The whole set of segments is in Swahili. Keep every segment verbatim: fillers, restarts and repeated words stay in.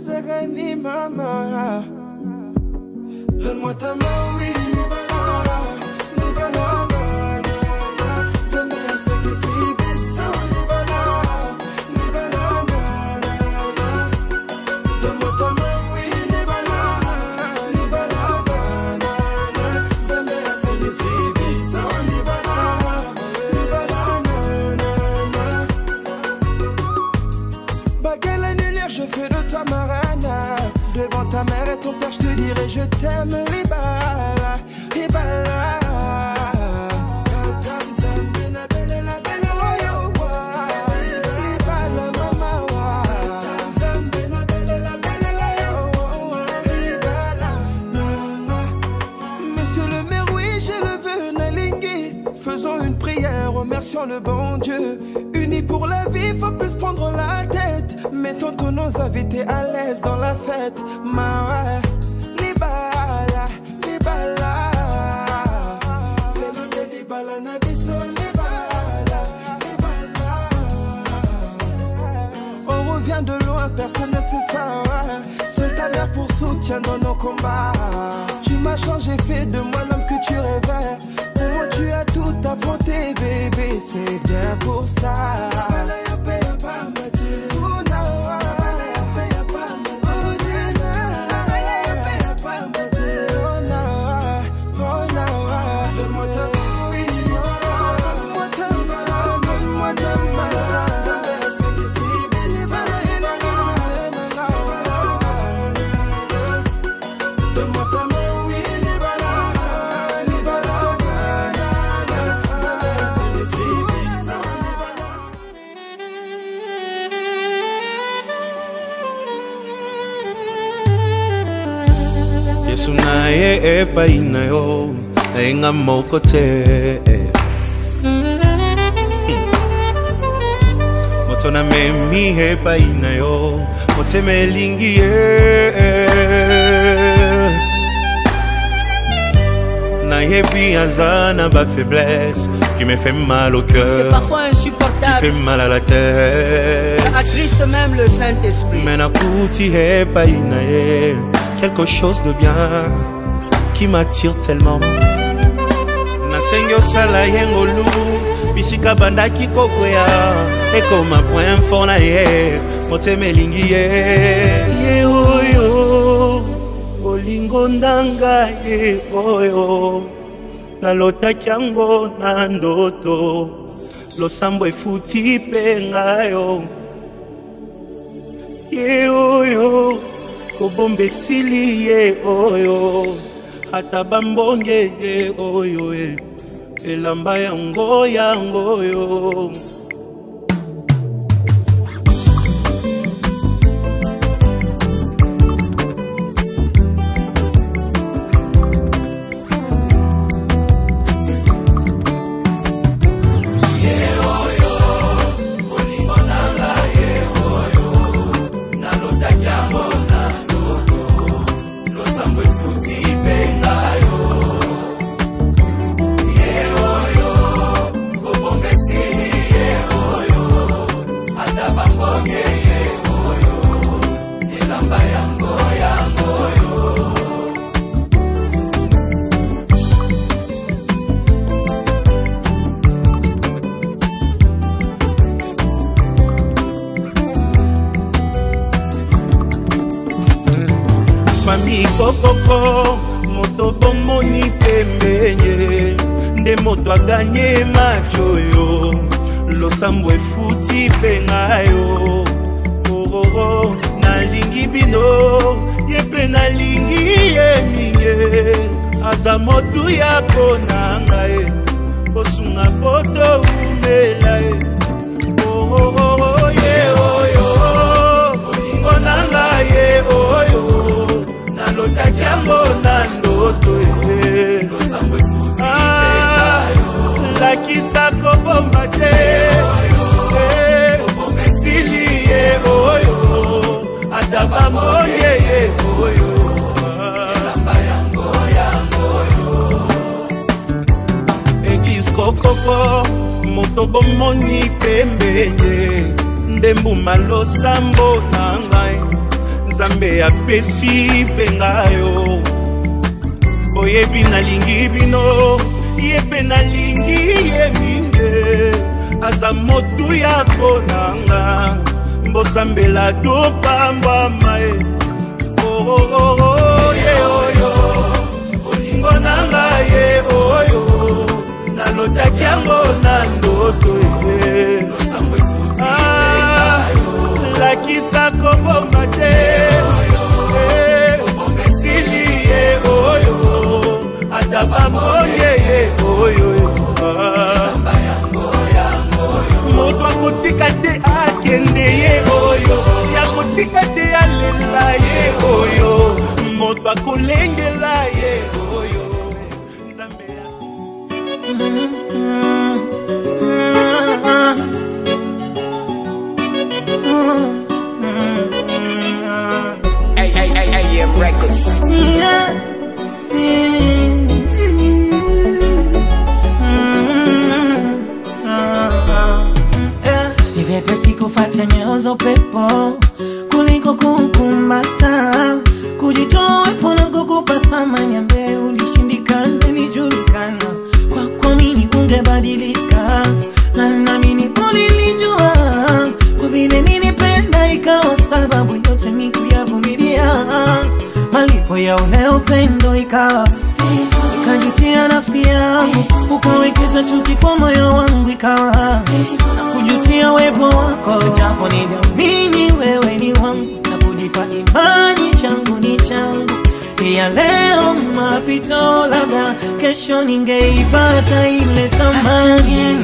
Sagani mama, donne-moi ta main, oui, Libana, Libana, na na, Zambé Sagi Sibiso, Libana, Libana, na na, donne-moi ta main, oui, Libana, Libana, na na, Zambé Sagi Sibiso, Libana, Libana, na na. Baguette l'annulaire, je fais de toi ma reine. Devant ta mère et ton père, je te dirai je t'aime, Libala, Libala. Monsieur le maire, oui, je le veux, Nalingui. Faisons une prière, remercions le bon Dieu. Unis pour la vie, faut plus prendre la tête. Mettons tous nos invités à l'aise dans la fête. Ma ouais, Libala, Libala. Libala, Nabiso, Libala, Libala. On revient de loin, personne ne sait ça. Ouais. Seule ta mère pour soutien dans nos combats. Tu m'as changé, fait de moi l'homme que tu rêvais. Pour moi, tu as tout affronté, bébé. C'est bien pour ça. Sunaye e paina yo enga mokote motona memi e paina yo mote melingi na yebi azana ba faiblesse qui me fait mal au cœur. C'est parfois insupportable, qui fait mal à la tête, ça attriste même le Saint-Esprit. Mais na kuti e paina ye quelque chose de bien qui m'attire tellement. Na sengyo sala yengolu bisika bandaki kokwea eko ma point fort na ye moteme lingi ye ye oyo olingo ndanga ye oyo nalotaki yango na ndoto losambo efuti pe ngayo ye oyo kobombe sili ye oyo ata bambonge ye oyo elamba yango yango yo. Koko moto bomoni pembenye nde moto aganye macho yo losambo efuti pengayo oh oh oh nalingi bino yepe nalingi ye minge aza motu ya konanga e osunga poto umela e oh oh oh ye oyo olingo nanga ye oyo nalotaki yango na ndoto ye lakisa kobomba te esili ye oyo ata bamoye ye oyo elamba yango yango eglise kokoko moto bomoni pembenye ndembuma losambo na ngai Nzambe apesi pengayo oyebi nalingi bino yebe nalingi yebinde aza motu ya konanga mbosambela topamba mae oh oh oh oh ye oyo olingo nanga ye oyo nalotaki yango na ndoto ye lakisa kobomba te esili ye oyo ataba moye ye oyo moto akotika te akende ye oyo yakotika te alela ye oyo moto akolengela ye oyo Nzambe Hey, hey, hey, hey, yeah, records. Yeah. Ni vyepesi kufuata nyayo pepo kuliko kukumbata, kujitoa wepo na kukupa thamani ambaye ulishindikana nijulikana. Kwa kwa mimi ungebadilika na nami nilijua, kwa vile nilipenda ikawa sababu yote mimi kuyavumilia. Malipo ya ule upendo ikawa ikajutia nafsi yangu, ukawekeza chuki kwa moyo wangu ikawa na kujutia wepo wako, japo niliamini wewe ni wangu na kujipa imani changu ni changu. Ya leo mapito, labda kesho ningeipata ile thamani.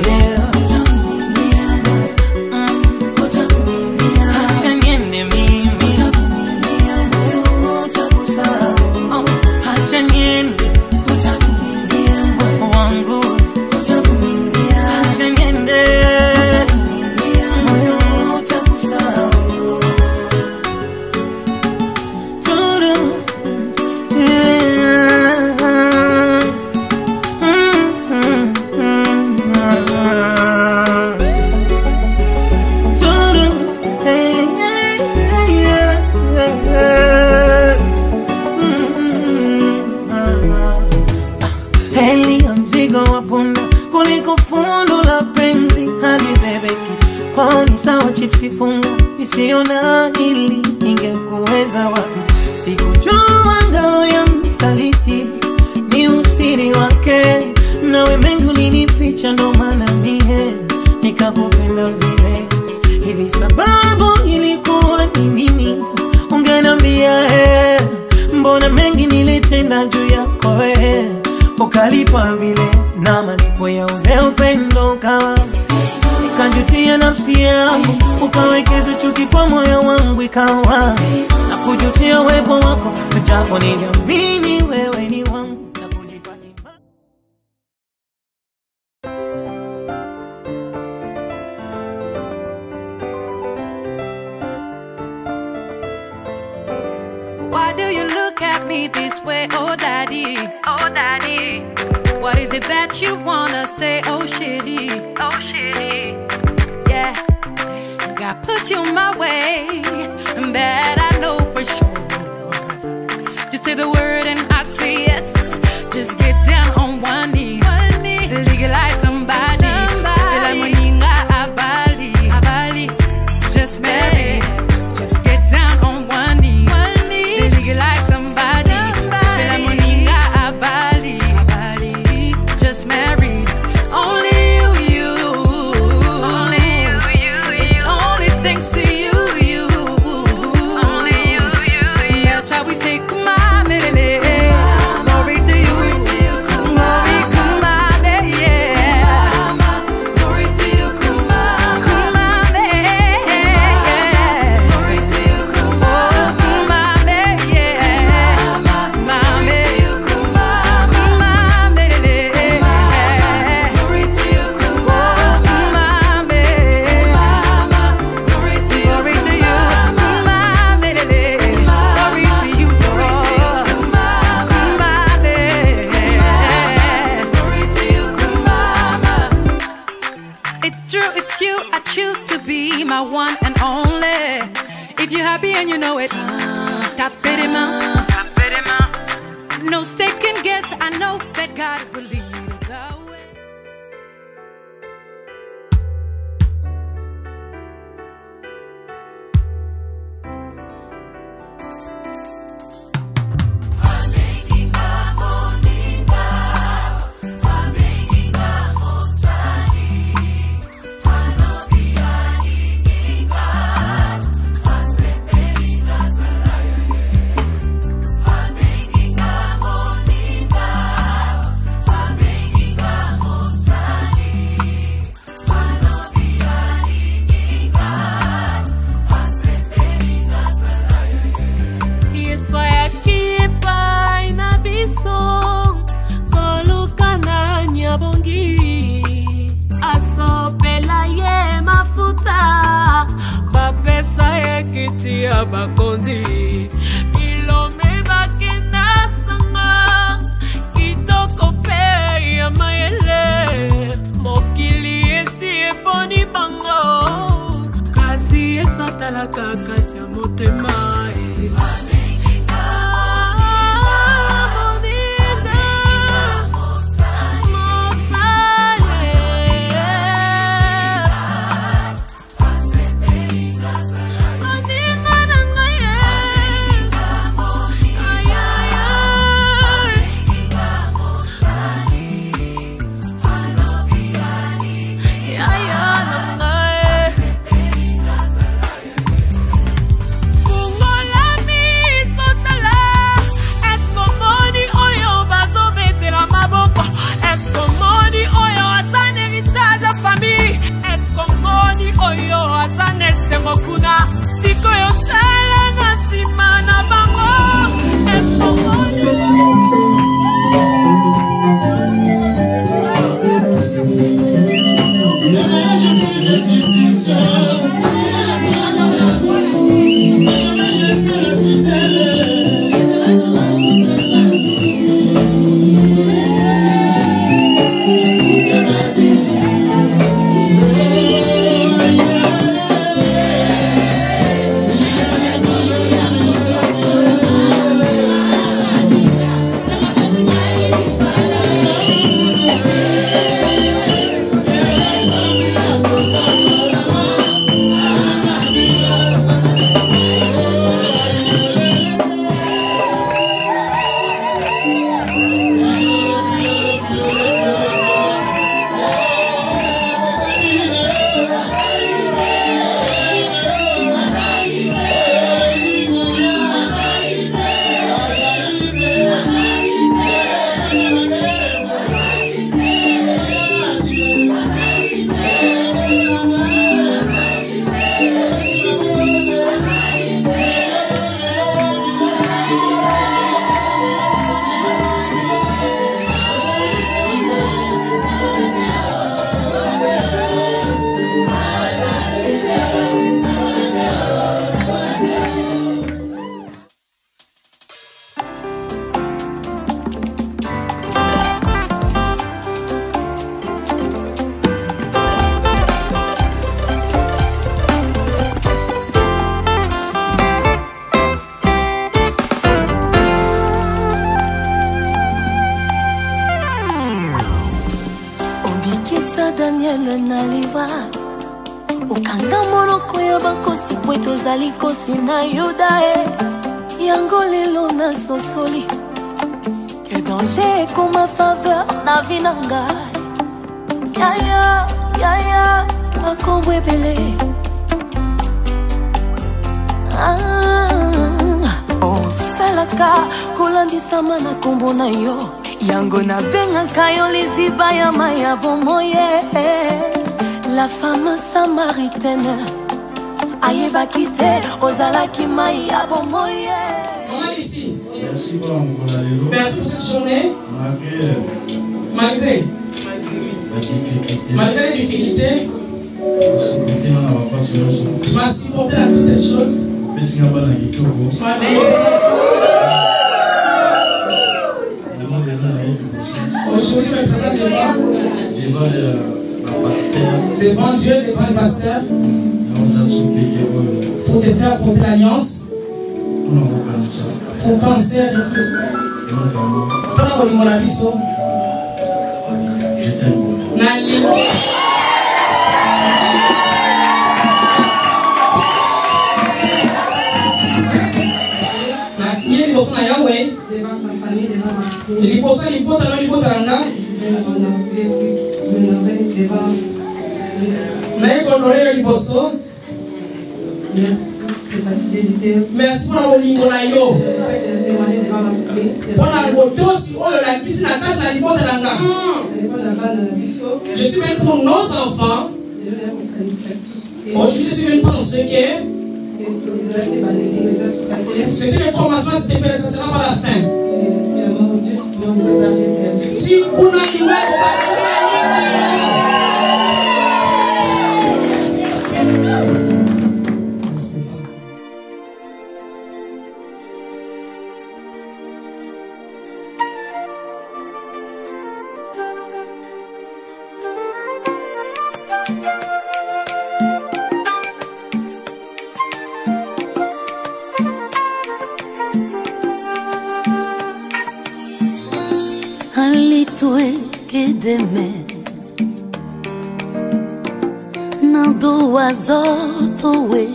Isiona ili ingekuweza wapi, sikujua ngao ya msaliti ni usiri wake, nawe mengi ulinificha, ndo maana mie nikakupenda vile hivi. Sababu ilikuwa ni nini? Ungenambia eh, mbona mengi nilitenda juu yako eh, ukalipa vile na malipo ya ule upendo kawa kajutia nafsi yangu, ukawekeza chuki kwa moyo wangu ikawa na kujutia wepo wako, japo niliamini wewe ni wangu na kujipa imani. Why do you look at me this way, oh daddy, oh daddy? What is it that you wanna say, oh shitty, oh shitty? Yeah, God put you my way, and that I know for sure. Just say the word and I say yes. Just get down on one knee, one knee. Legalize somebody, somebody. Abali, abali. Just marry, just get down on one knee, one knee. Legalize somebody, somebody. Abali, abali. Just married, only you, you. Only you, you, you. It's only thanks to you, you. Only you, you, you. That's why we say, come on, baby. Glory to you, glory, come on, yeah. Glory to you, come on, come on, yeah. Glory to you, come on, come on, yeah. Mommy, come on, come on, baby. Glory to you, come on, come on, baby. Glory to you, glory to you, come on, baby. Glory to you, glory to you, come on, come on, baby. Glory to you, come on. It's true, it's you. I choose to be my one and only. If you're happy and you know it. taper des mains. No second guess, I know that God will lead the way. Bakondi milome bakenda sanga kitoko pe ya mayele mokili esi eponi bango kasi esatalaka kati ya motema. Ukanga monoko ya bakosi pweto zali kosi na yudae yango lelo na sosoli que danger est comme ma faveur na vinanga yaya yaya makombo ebele ah oh salaka kolandisama na kombo na yo yango na bengaka yo liziba ya maya bomoye. La femme samaritaine Aïeba quitté Ozala Kimai Abomoye. On est ici. Merci pour mon Merci pour cette journée. Malgré Malgré Malgré les difficultés. Tu m'as supporté à toutes les choses. Tu m'as donné des aujourd'hui je me présente devant devant Dieu, devant le pasteur, pour te faire porter l'alliance. Pour penser à des fruits. Pour mon abisso. Je t'aime. Nalingi. Nalingi liboso na Yahweh. Liboso libota na libota nanga. Na ekonore liboso. Merci pour la lingo na yo. Pour la botosi oyo la kisi na kati na libota nanga. Je suis venu pour nos enfants. Aujourd'hui, je suis venu pour ceux qui c'était le commencement, c'était que ça sera pas la fin. Si vous n'avez pas Alitwe kedeme Nando wazoto we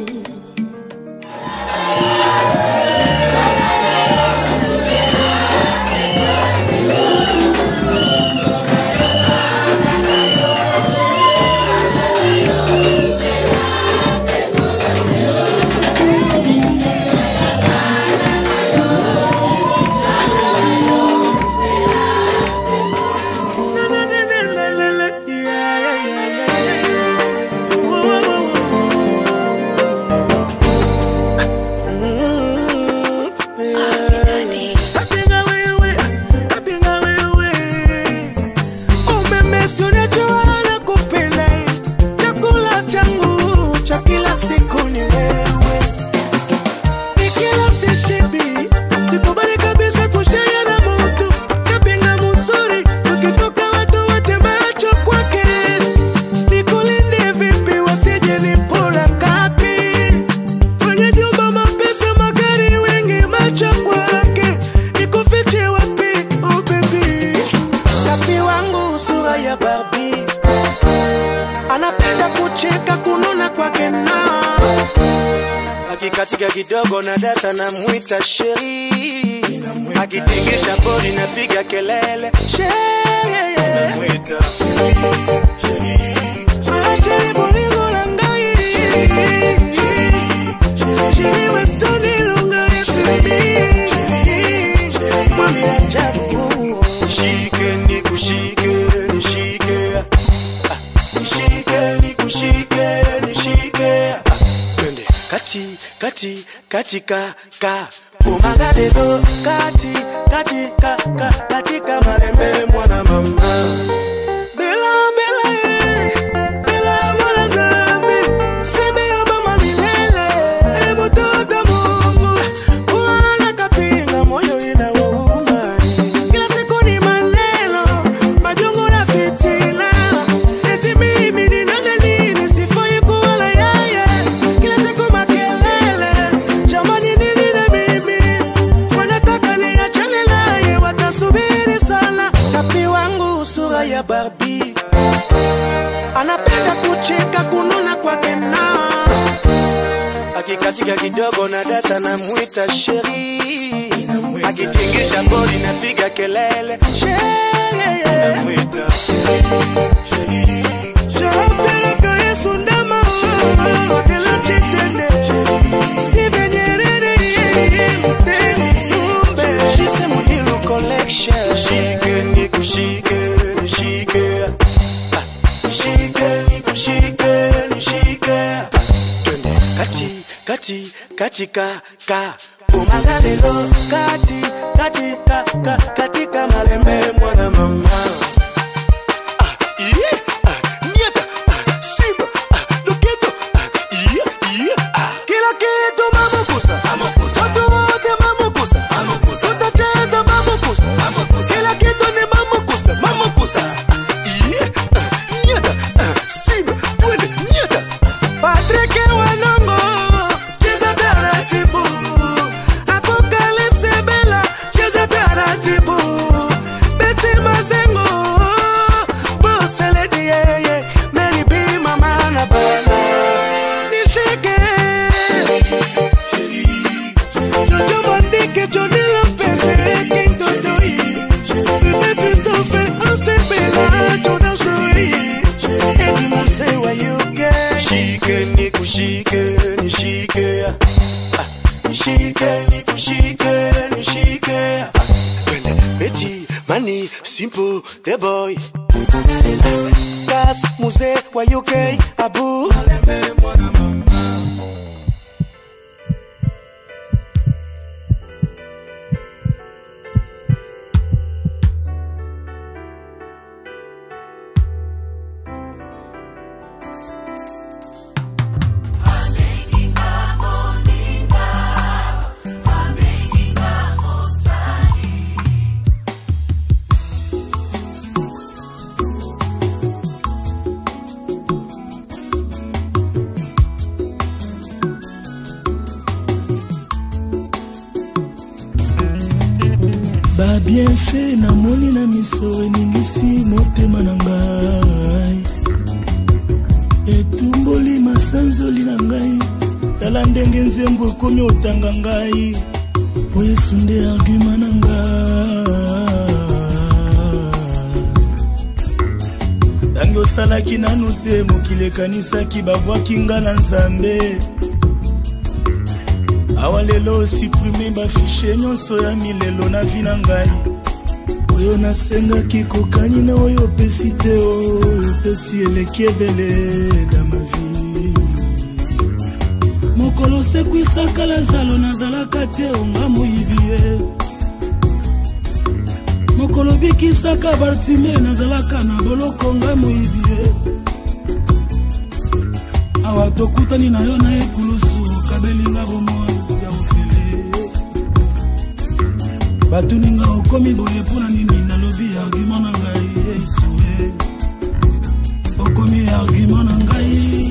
kidogo na data na muita sheri akitingisha bodi na piga kelele sheri na muita sheri sheri bodi ngolangai sheri westoni lunga resmi mami ajabu shike ni kushike ni shike shike ni kushike ni shike kati kati katika ka umagadelo kati katika ka katika malembe mwana mama bela bela bela mwana zambi sebe obama milele e mtoto Mungu kuana kapinga moyo inauma kila siku ni maneno majongo na fitina eti mimi ni nani nini sifai kuona yeye kila siku subiri sana kapi wangu sura ya Barbie anapenda kucheka kununa kwake na akikatika kidogo na data na muita sheri akitingisha bodi na piga kelele sheri na muita sheri shapeleka Yesu ndama wakela chitende Steven Nyerere mteni sumbe jise mudilu collection shike ni kushike ni shike shike ni kushike ni shike twende kati kati katika ka umagalelo kati katika ka katika malembe mwana mama nikushike, nikushike, nishike. Kwende Betty, Money, Simple, The Boy. Gas, Muse, wa U K, Abu. Ba bien fait na moni na miso eningisi motema na ngai etumboli masanzoli na ngai tala ndenge nzembo ekomi otanga ngai po esunde argument na ngai ntange osalaki nanu te mokili ekanisaki babwaki nga na nzambe awa lelo supprime bafiche nyonso ya milelo na vi na ngai oyo nasengaki kokani na oyo opesi te oyo opesi eleki ebele na mavi mokolo sekwisaka lazalo nazalaka te onga moyibi ye mokolo bikisaka Bartime nazalaka na boloko nga moyibi ye awa tokutani na yo na ekulusu kabelinga bomoi ya ofele batuninga okomi boye mpona nini nalobi argument na ngai yeisue okomi argument na ngai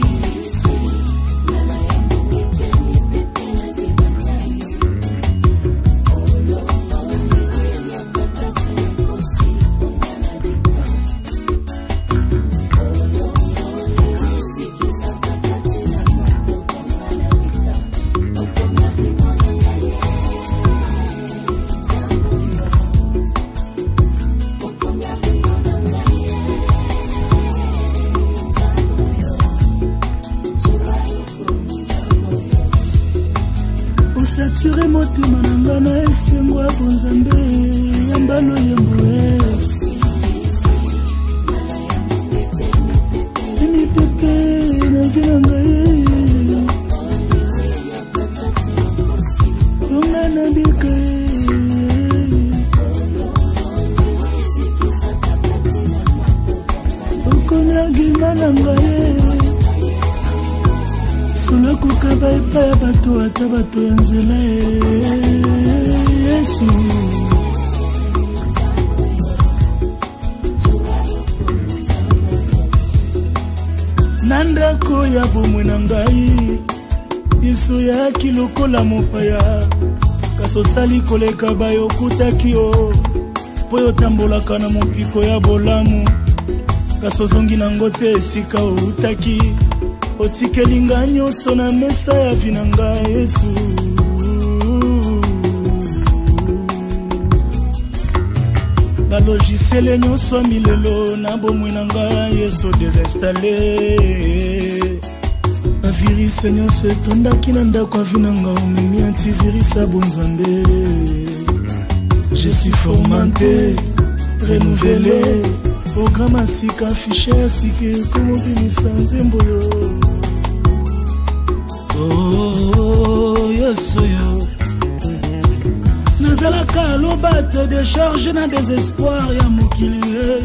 sature motema na nga na esengo ya bonzambe ya mbano yemboe emipepe na vi na ngai yonga na bika okomi agima na ngai solo kukaba epa ya bato ata bato ya nzela Yesu na ndako ya bomoi na ngai biso yaki lokola mopaya kasi osali koleka bayo okutaki yo mpo yotambolaka na mopiko ya bolamu kasi ozongi nango te esika outaki otikeli nga nyonso na mesa ya vi na ngai Yesu balogisiele nyonso ya milelo na bomoi na ngai Yesu desinstale bavirise nyonso etondaki na ndako ya vi na ngai omemi antivirus ya bonzambe je suis formanté renouvelé programme asika affiche ya sika ekomobimisa nzembo yo oh yesu yo nazalaka lobato décharge na désespoir ya mokili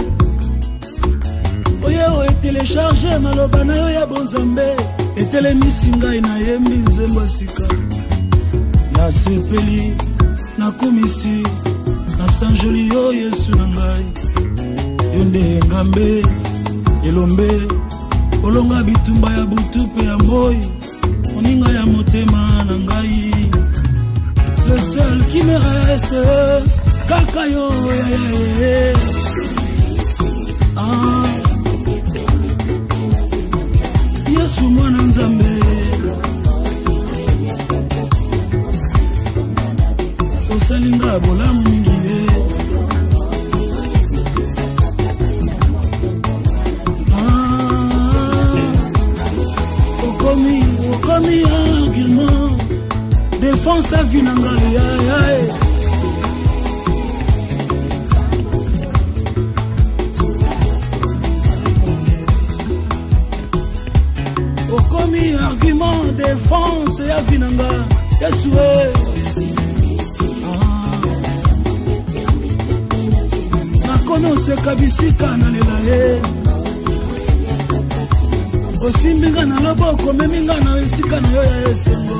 oyo etelecharge maloba na yo ya bonzambe etelemisi ngai nayembi nzembo ya sika nasepeli nakomisi nasanjoli yo yesu na ngai yo nde ngambe elombe olonga bitumba ya butu mpe ya moi moninga ya motema na ngai le seul qui me reste kaka yo ah Yesu mwana nzambe osalinga bolamu mingi défense avi na ngai ayaye okomi argument défense avi na ngai yesue nakomi oseka bisika nalela ye osimbinga na loboko meminga na esika na yo ya esengo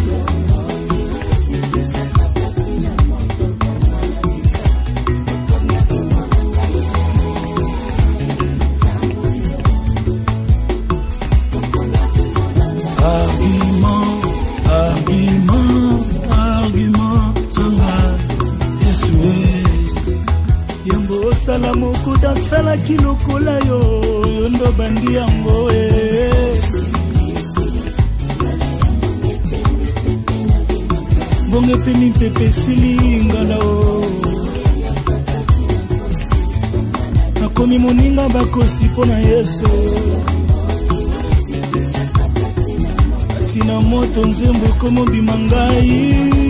argument argument argument zanga yesue yambo osala mokuta asalaki lokola yo yondo bandi yango e bonge pe mipepe silingala o nakomi moninga bakosi mpo na yesu atina moto nzembo ekomobima ngai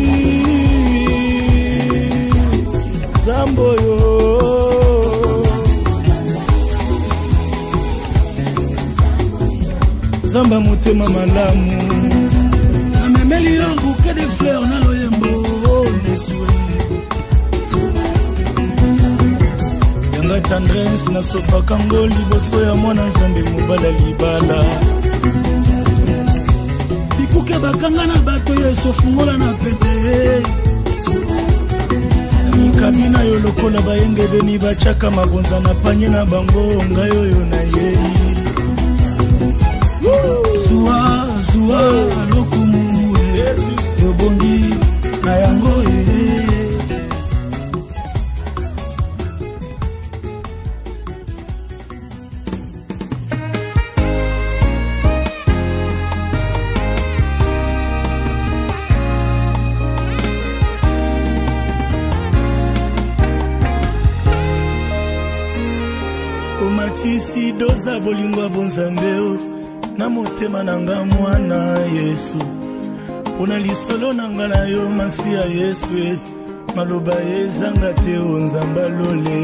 zambo yo zamba motema malamu amemeli yo bouquet de fleurs na loyembo yesue yanga tendresse nasopaka ngo liboso ya mwana nzambe mobala libala bikuke bakanga na bato yesu fungola na pete mikabina yo lokola bayenge beni bachaka mabonza na panye na bango ngai oyo na yei Zua, zua, lokumu yobongi na yango e omatisi doza bolingo bonzambeo na motema nanga mwana yesu pona lisolo nanga na yo masi ya yesu maloba ezanga te onzamba lole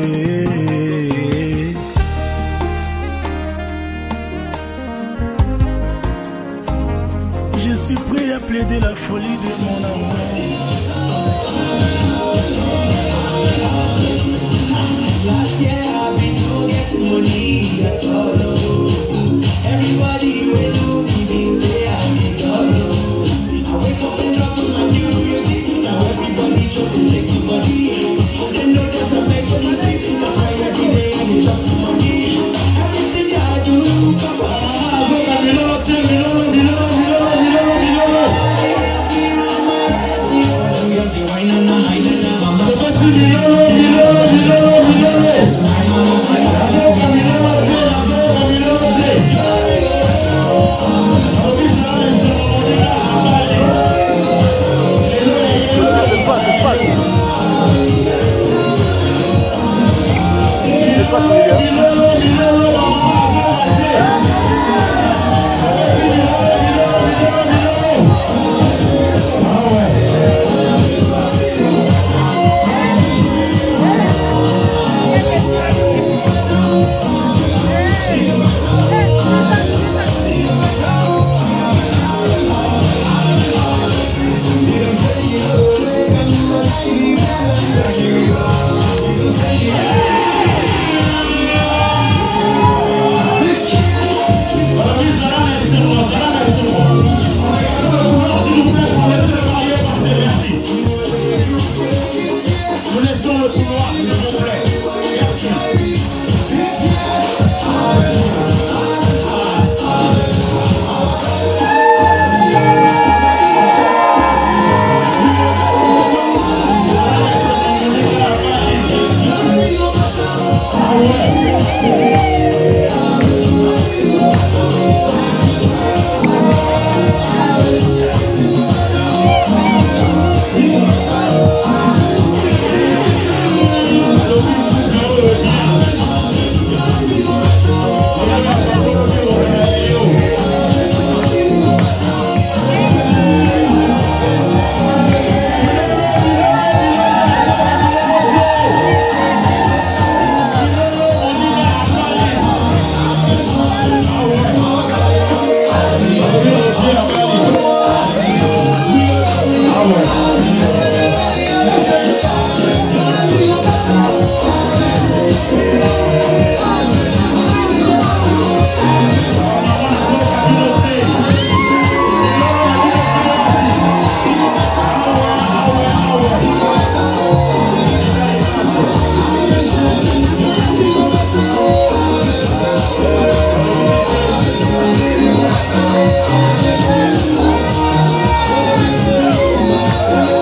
je suis prêt à plaider la folie de mon amour. Last year I've been to get money at all. Everybody will know me, say I'm in all. I wake up and drop on my new music. Now everybody try to shake the body. They know that I'm expensive. That's why every day I get drop the money. Everything I do, Papa.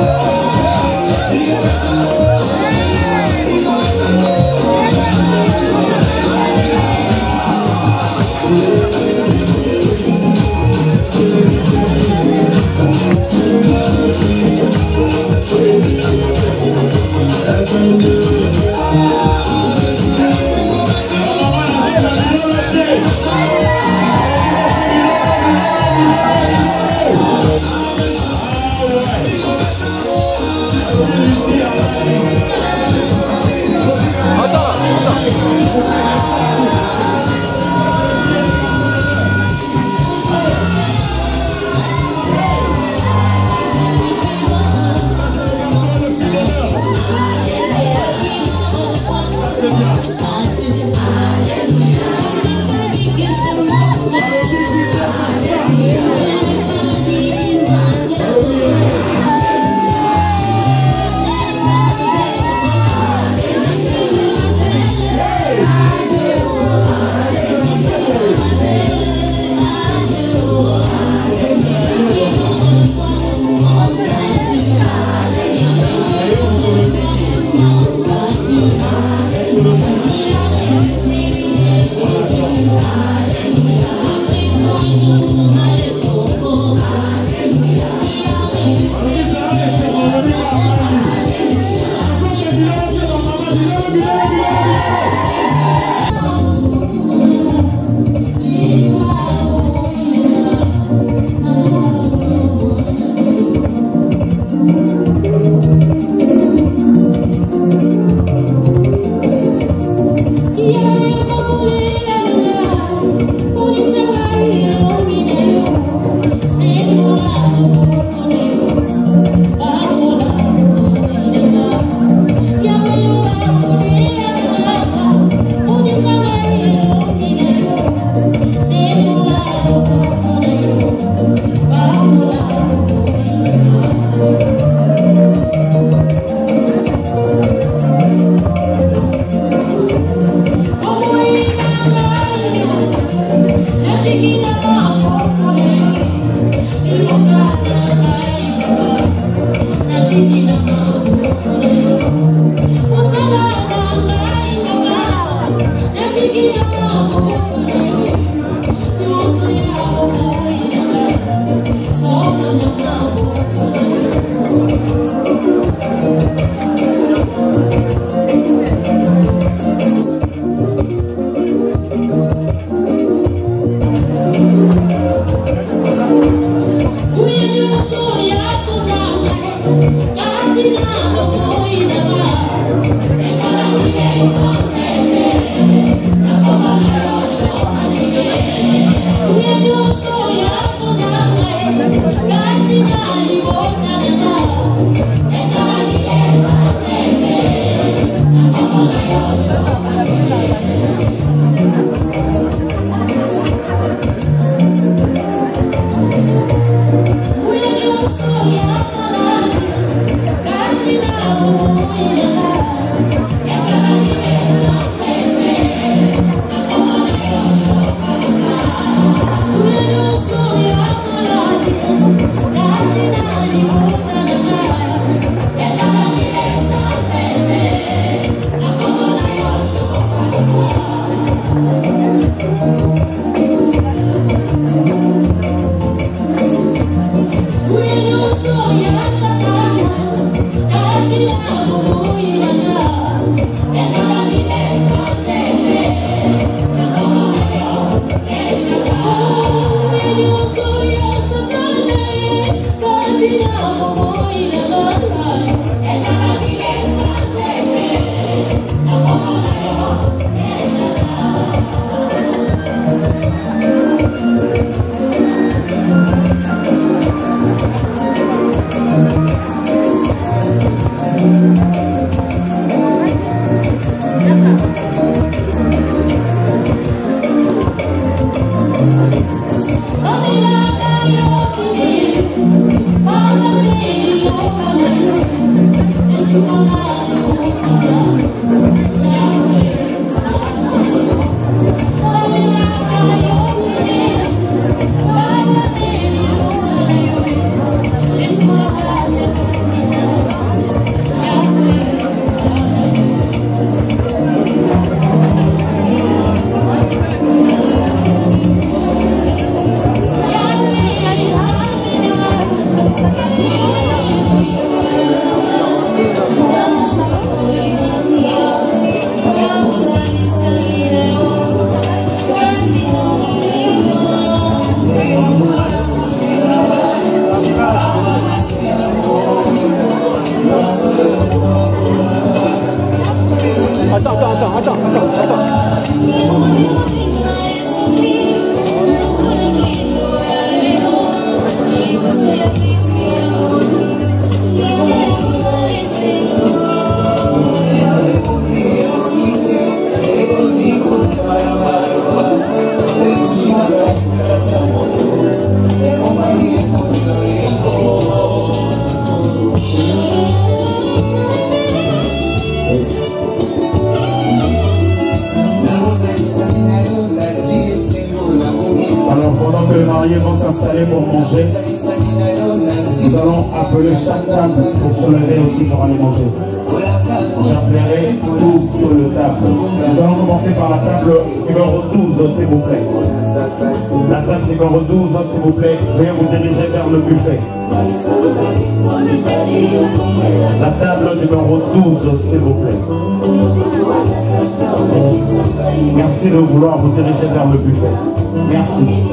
This s'installer pour manger. Nous allons appeler chaque table pour se lever aussi pour aller manger. J'appellerai toutes les tables. Nous allons commencer par la table numéro douze, s'il vous plaît. La table numéro douze, s'il vous plaît. Veuillez vous diriger vers le buffet. La table numéro douze, s'il vous plaît. Merci de vouloir vous diriger vers le buffet. Merci.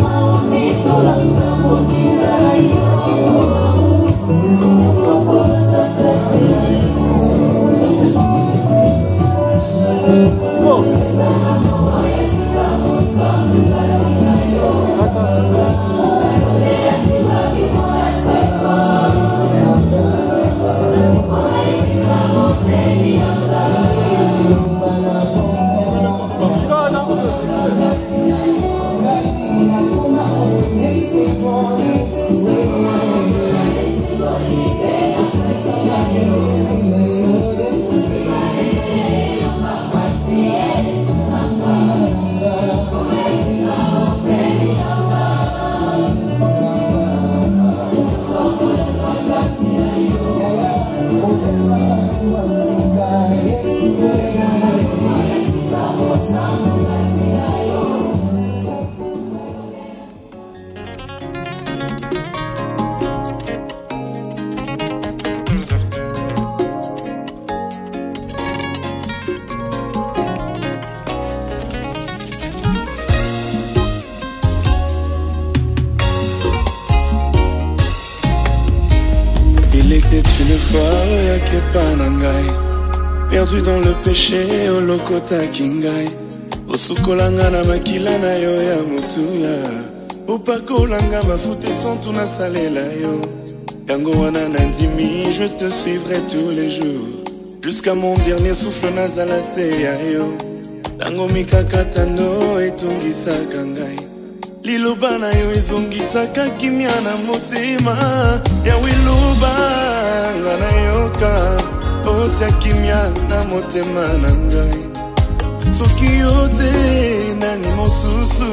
Perdu dans le péché, au lokota kingai. Osukolanga na makila na yo ya mutuya. Opakolanga mafute sans tout na salela yo. Yango wana nandimi, je te suivrai tous les jours. Jusqu'à mon dernier souffle nazala se ya yo. Tango mikakatano etungisaka ngai. Liloba na yo ezongisaka kimia na motema. Ya wiluba ngana yoka. Osia kimia na motema na ngai. Soki yo te nani mosusu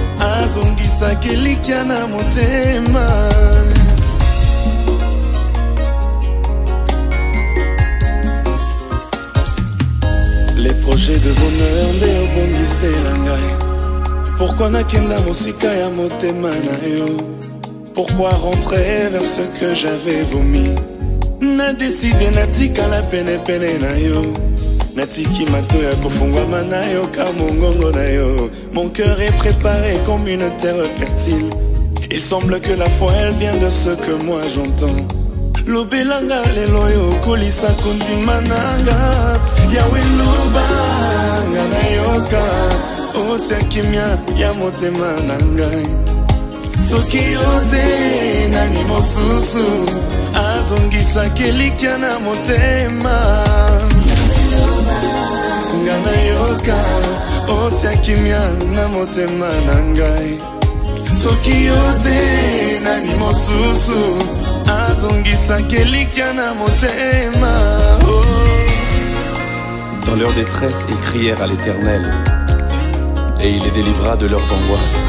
azongisaka elikia na motema. Les projets de bonheur nde obongisela ngai. Pourquoi nakenda mosika ya motema na yo? Pourquoi rentrer vers ce que j'avais vomi? Na décidé natika la pene pene na yo. Natiki mato ya kofungwama na yo kamongongo na yo. Mon cœur est préparé comme une terre fertile. Il semble que la foi elle vient de ce que moi j'entends. Lobelanga lelo yo kolisa kondima nanga. Yawe lubanga na yoka. Osia kimia ya motema nangai. Soki yote nani mosusu azongisaka elikia na motema. Ngana yoka otia kimia na motema nangai. Soki yote nani mosusu azongisaka elikia na motema. Oh. Dans leur détresse, ils crièrent à l'Éternel, et il les délivra de leurs angoisses.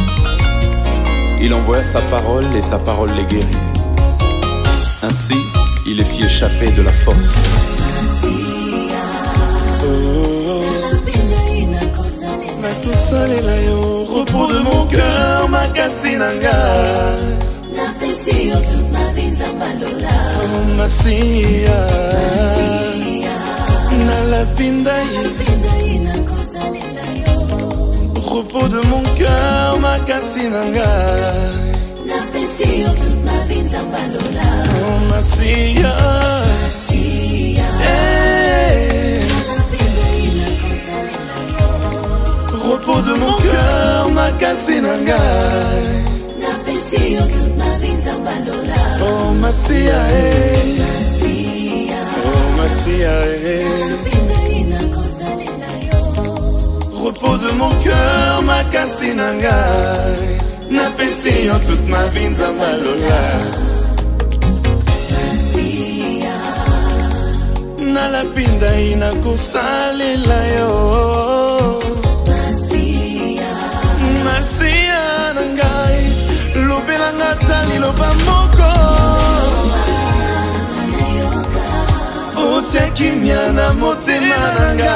Il envoya sa parole et sa parole les guérit. Ainsi, il les fit échapper de la force. Oh, repos de mon cœur, ma casinanga. Oh, Masia, na la pindaï. Repos de mon cœur, ma casinanga. Oh, Masia, hey. Repos de mon cœur, ma casinanga. Oh, Masia, hey. Oh, Masia, hey. Repos de mon cœur, ma casinanga. Na pesi yo toute ma vie nzambalola. Na la pinda ina kosalela yo. Masia nangai kimia na motema nanga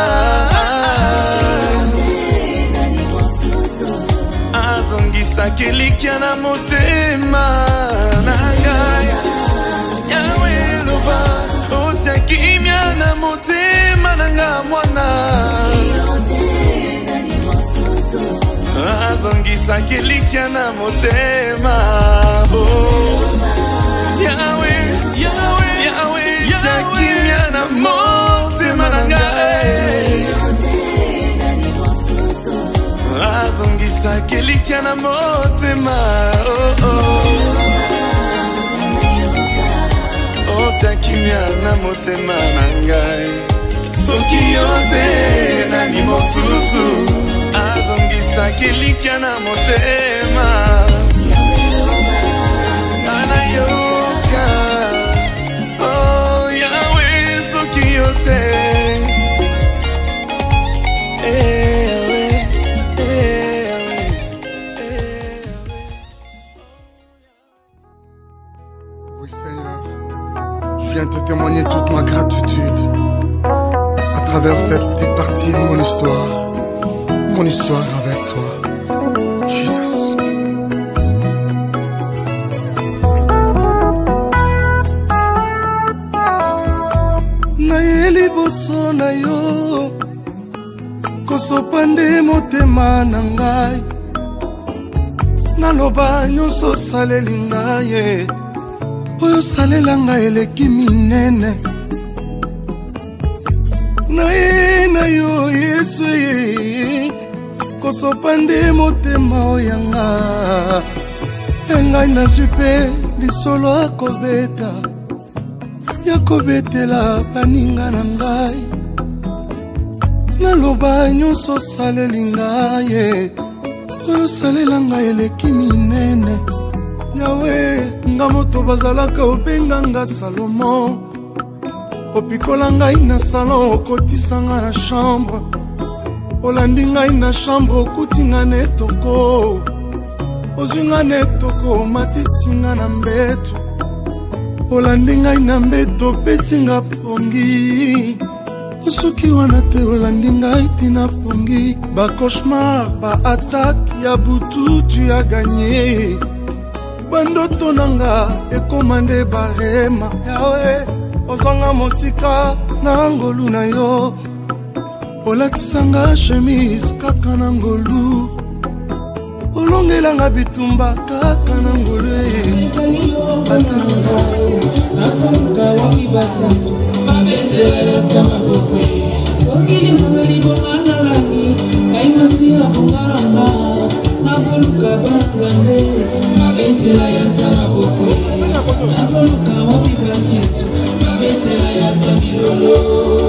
azongisa kelikia na motema nanga yawe loba otia kimia na motema nanga mwana azongisa kelikia na motema yawe yawe yawe otia kimia na motema nanga azongisa kelikia na motema otia kimia na motema nangai soki yote nani mosusu azongisa kelikia na motema anayoka oh yawe soki yote Je viens te témoigner toute ma gratitude à travers cette petite partie de mon histoire, mon histoire avec toi, Jesus. Nayeli boso na yo kosopande motema na ngai naloba nyonso saleli ngai oyo salela ngai eleki minene naye na yo Yesu ye kosopande motema oyanga engai nazwi mpe lisolo akobeta ya kobetela baninga na ngai naloba nyonso saleli ngai oyo salela ngai eleki minene yawe nga moto bazalaka obenganga Salomo opikola ngai na salon okotisa nga na chambre olandi ngai na chambre okuti nga na etoko ozwi nga na etoko omatisi nga na mbeto olandi ngai na mbeto opesi nga pongi osoki wana te olandi ngai tina pongi bacauchemar baatake ya butu tu ya ganye bandoto nanga ekomande barema yawe ozwanga mosika na ngolu na yo olatisanga chemise kaka na ngolu olongelanga bitumba kaka na ngolu nasomuka wakibasa mabetela mabokwe sokili nzangali bonganalani kaimasi abungaranga nasoluka banzambe mabetela yata mabokwe nasoluka wapika Kristo mabetela yata bilolo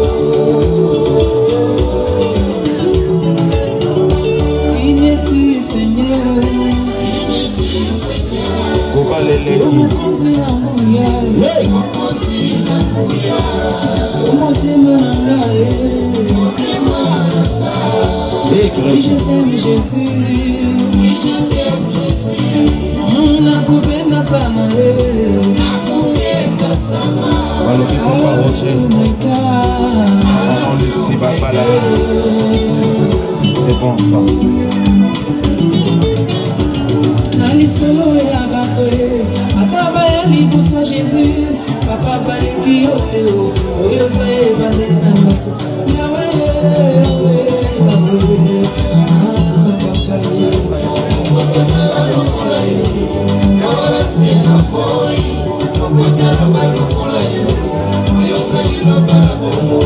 Digne-tu Seigneur Digne-tu Seigneur Omokonzi na mbuya Omokonzi na mbuya Omotema na ngai Omotema na ngai Oui je t'aime Jésus Oui je t'aime Jésus Nakupenda sana Nakupenda sana Balobi sont pas rochers on ne sait pas là c'est bon ça Nalisolo ya bakoye ataba ya liboso Jésus papa baleki yo te oyo saye bandena nyonso yawe yawe yawe ah papa ye okotala lokola ye yawala sena boy okotala lokola ye oyo sali lobala bongo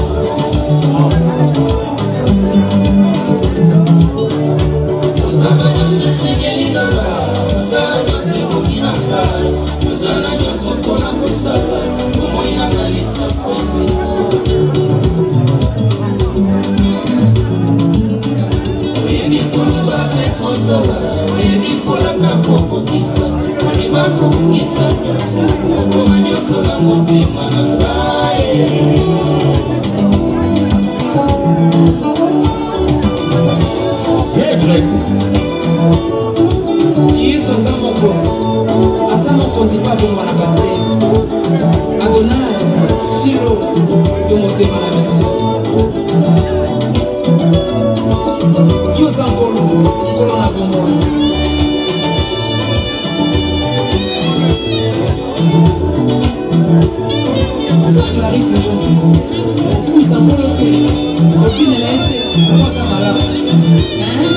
Yesu asa mokonzi asa mokonzi pa bongo na kape Adonai silo yo motema na Clarisse Ngombe. Tout ça volonté. Aucune été. Comment ça va là? Hein?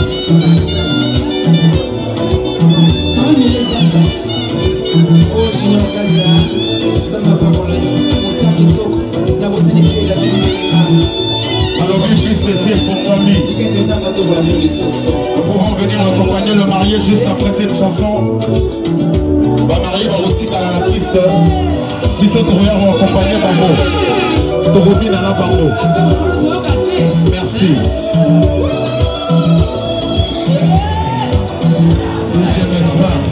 Un millier de ça. Oh, Junior Kadia. Ça m'a pas volé. On sait qui toque. La bosse n'était la même. Alors, qu'il puisse laisser pour toi, nous pourrons venir accompagner le marié juste après cette chanson. Va marier va aussi à l'artiste qui se trouve à accompagner Bango. Torobi Nana Bango. Merci. Si je m'espace.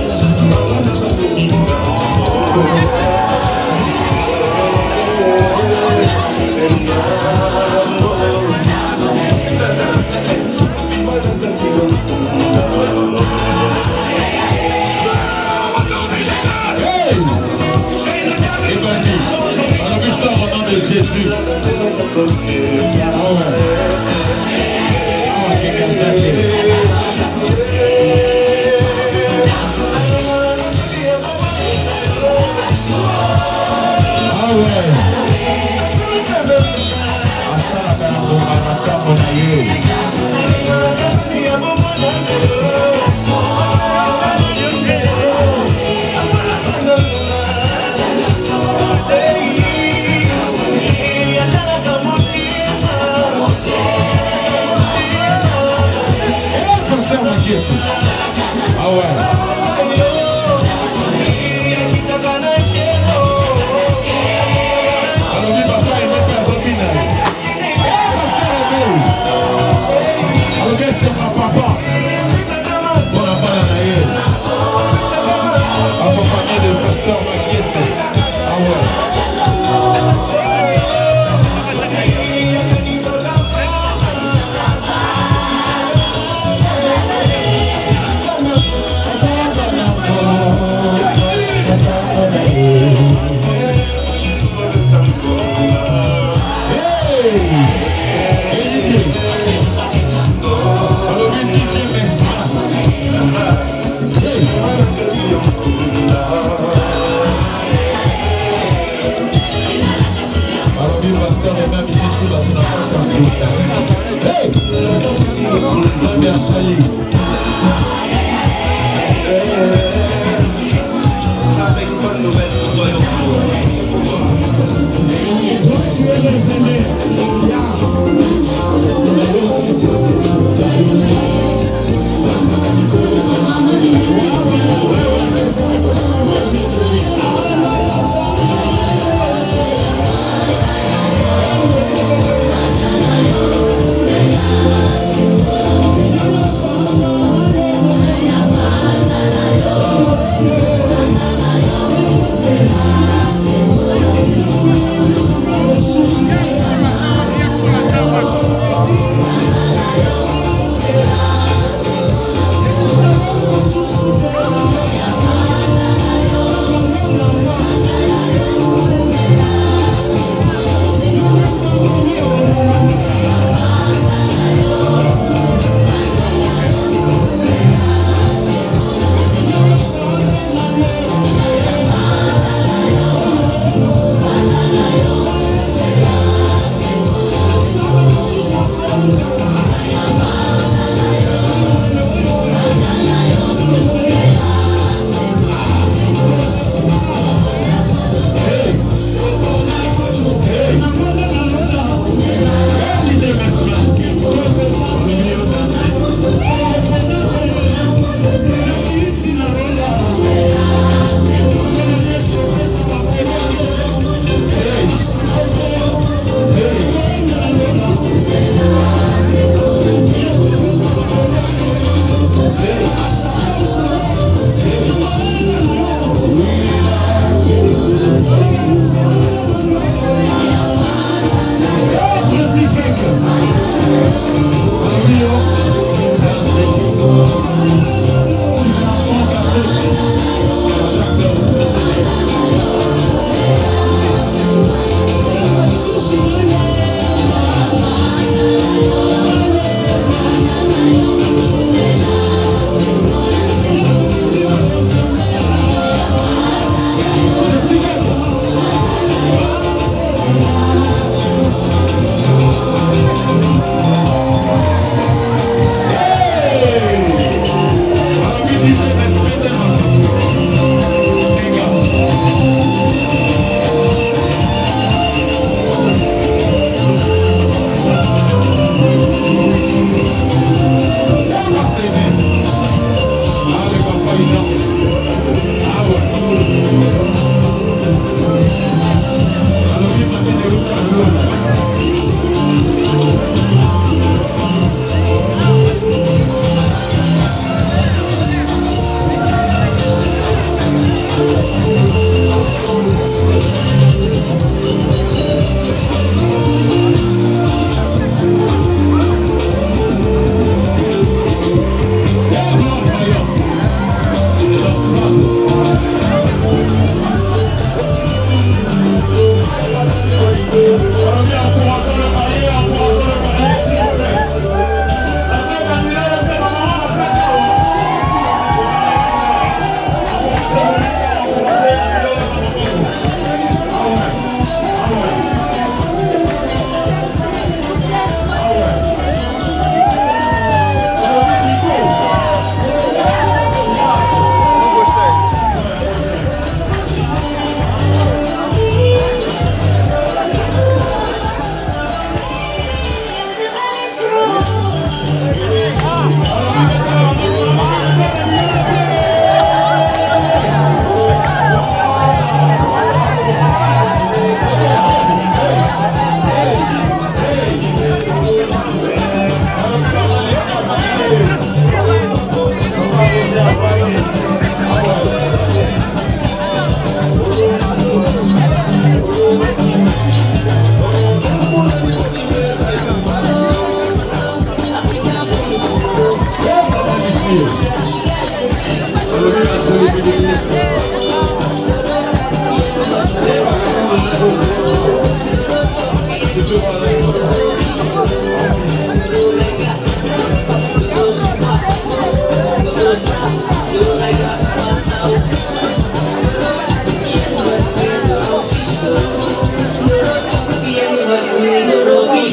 Jésus. Ah ouais. Ah ouais, c'est comme ça. Ah ouais. Asala Karamo Ramata Monaye. Ah ouais. Alors lui papa il met personne qui n'a. Alors que c'est ma papa. On n'a pas la naïe. Accompagné de pasteur Makiese. Ah ouais. Ça c'est une bonne nouvelle pour toi et pour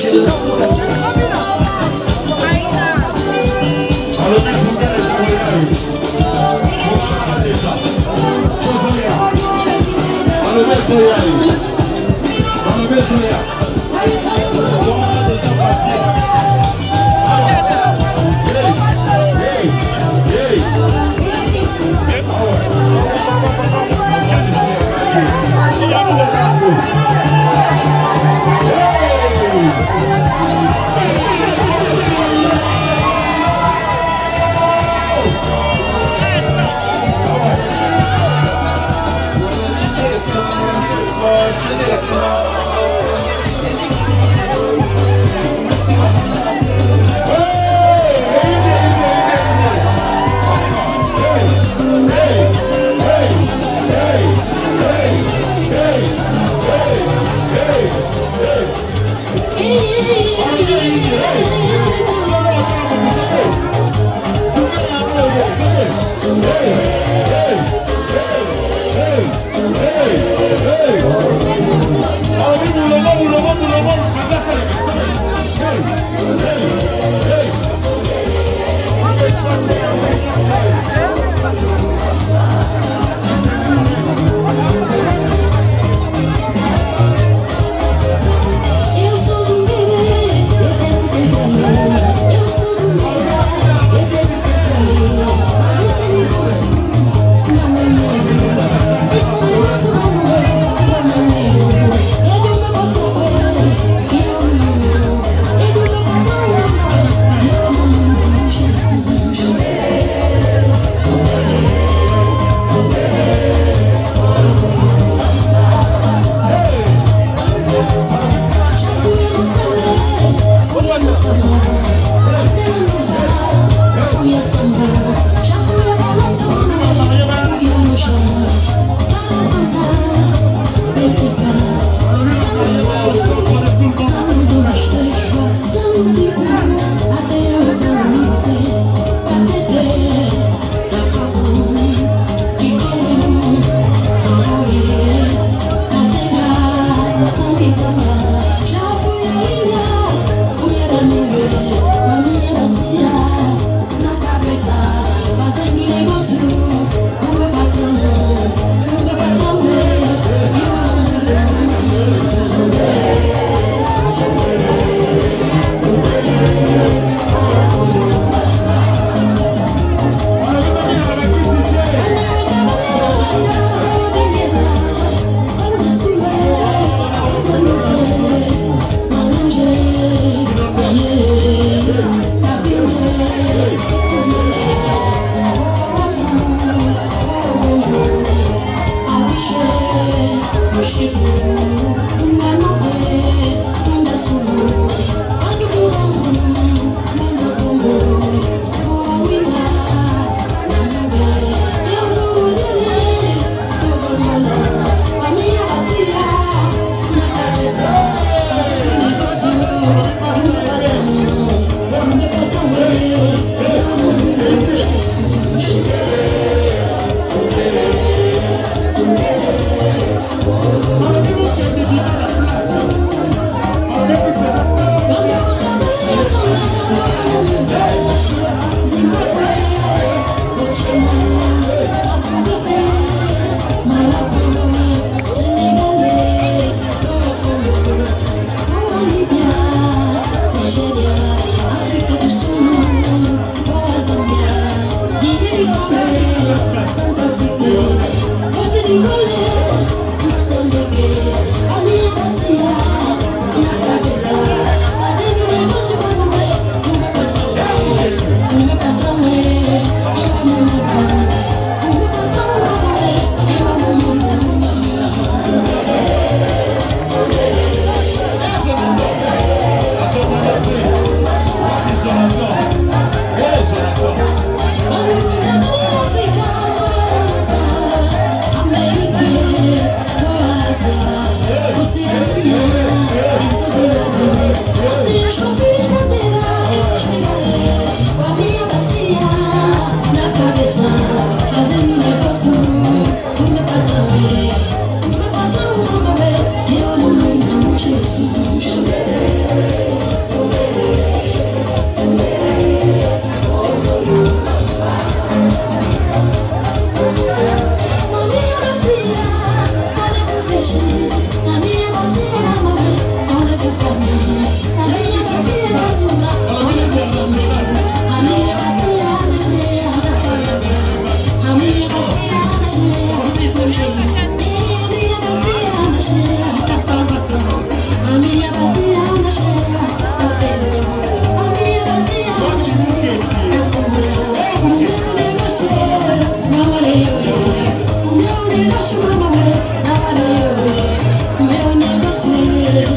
Jesus.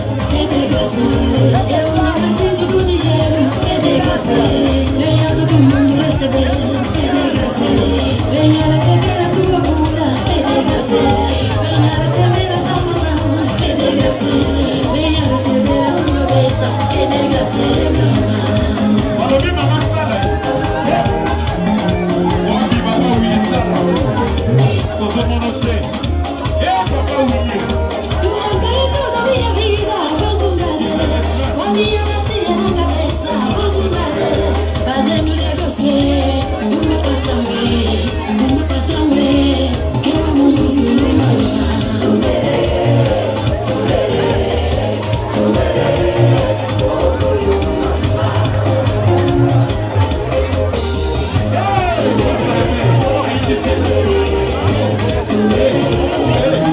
é de graça. Eu não preciso do dinheiro, é de graça. Ganhar todo mundo receber, é de graça. Venha receber a tua cura, é de graça. Venha receber a salvação, é de graça. Venha receber a tua bênção, é de graça, mamãe. Durante toda a minha vida vou zungar, com a minha bacia na cabeça vou zungar, fazendo negócio, o meu patrão é, o meu patrão é, que eu amo muito no mar. Zungaré, zungaré, zungaré, orgulho mamá. Zungaré, zungaré, zungaré.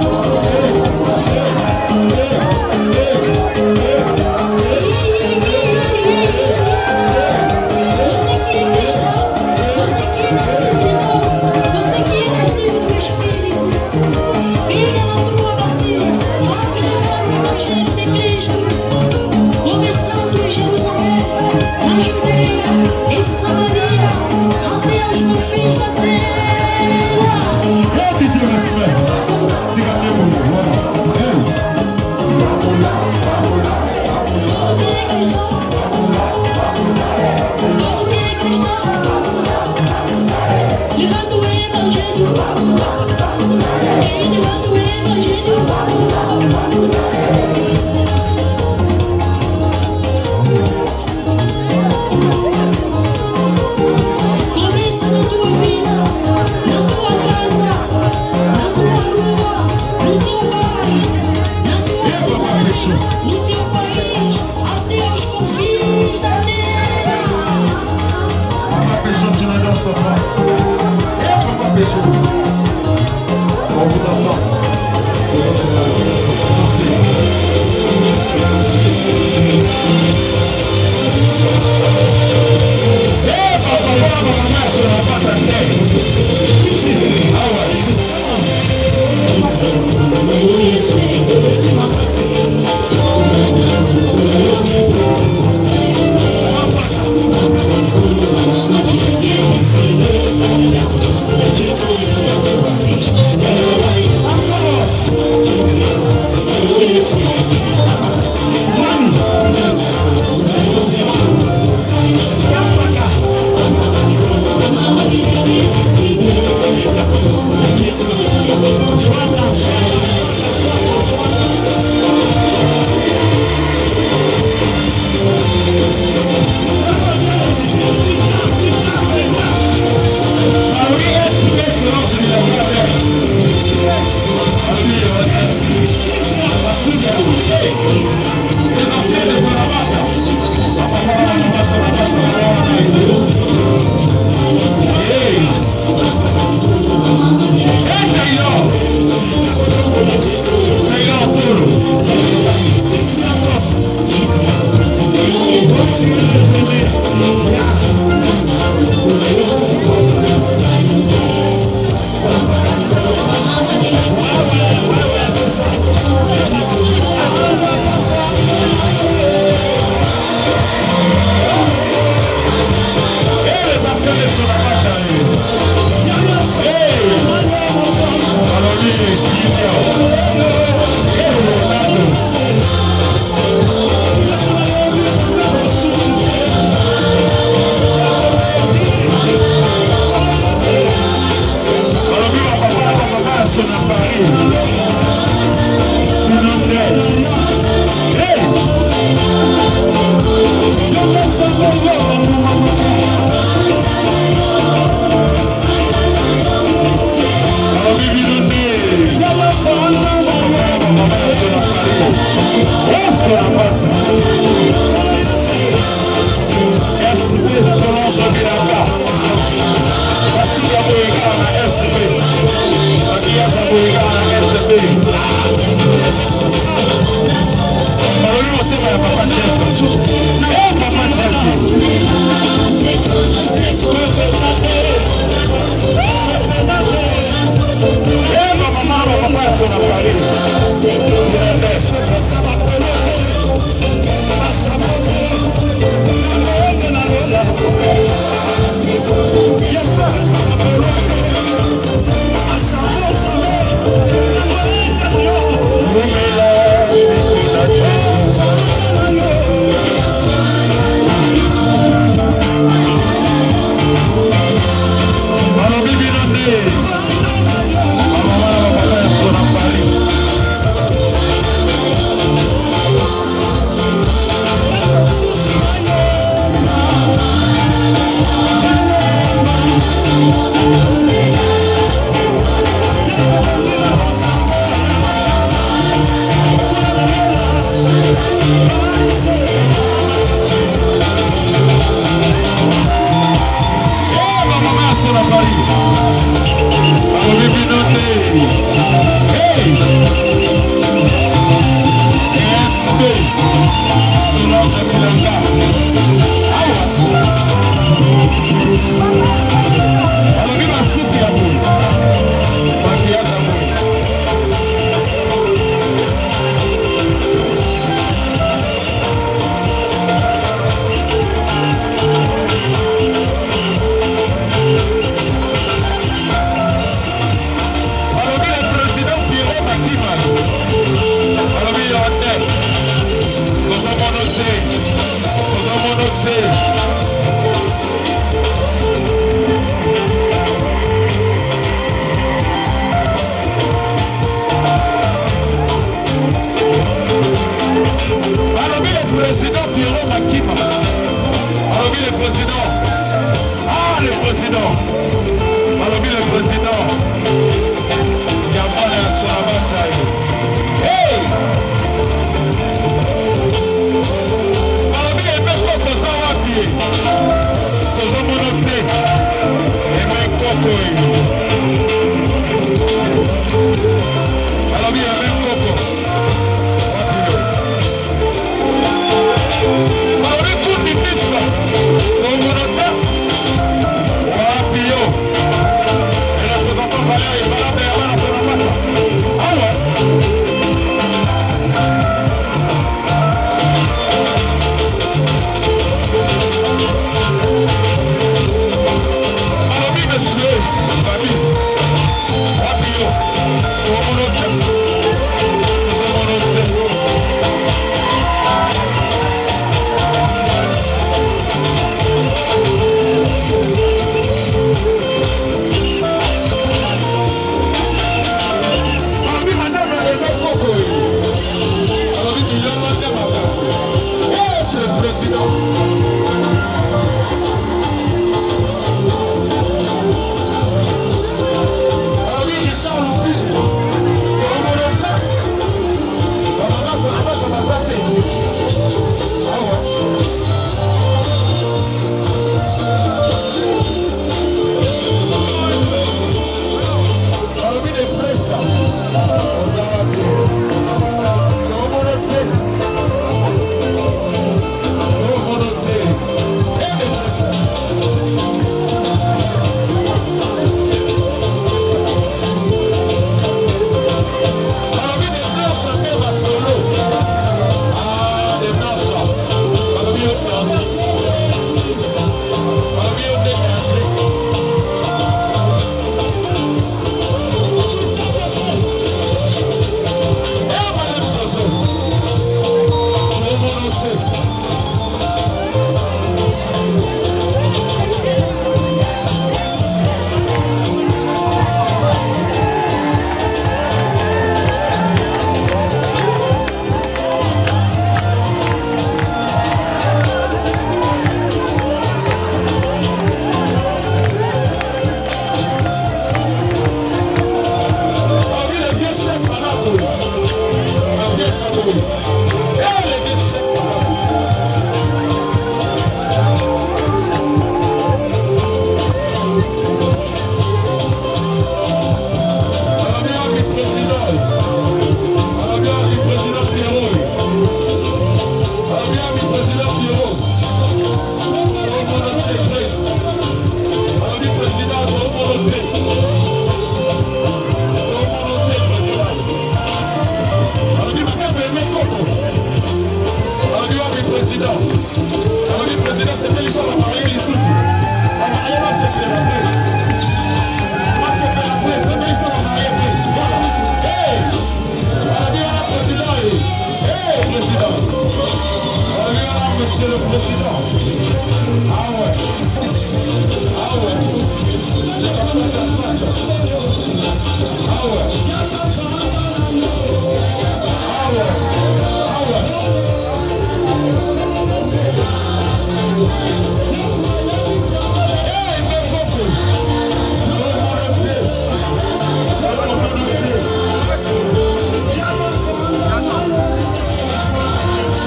Hey,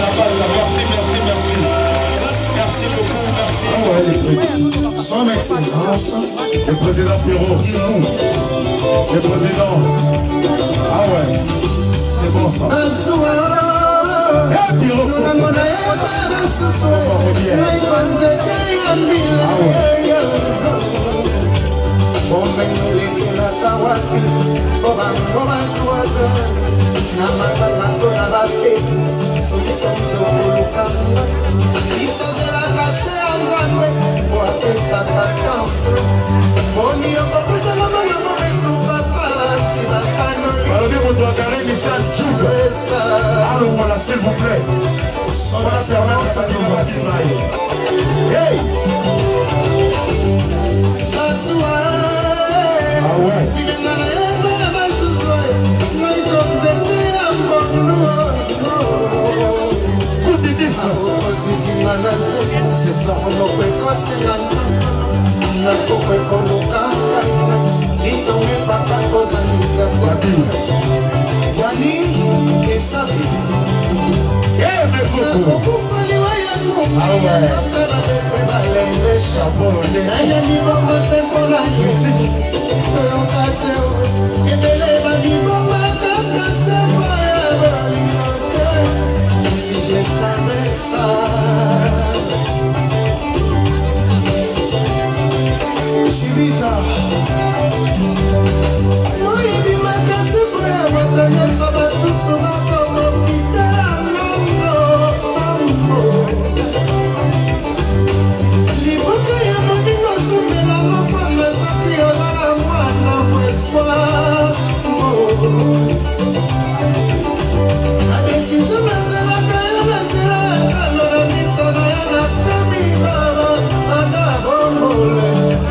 Merci, merci, merci. Merci beaucoup, merci. Ah ouais, son excellence, le président Pierrot. Le président. Ah ouais, c'est bon ça. Eh, Pierrot. Ah allons, voilà, s'il vous plaît. On va permettre ça de nous assurer. Hey! Ah ouais. C'est ça. Si je savais ça, Chivita, moi il dit ma casse pour la montagne, ça va sous ma comme fidèle, mambo, l'iboka ya mabino somela mapanga soki ozala mwana espoir. La décision nazalaka ya nzela alora misana ya natemi baba ana bomole.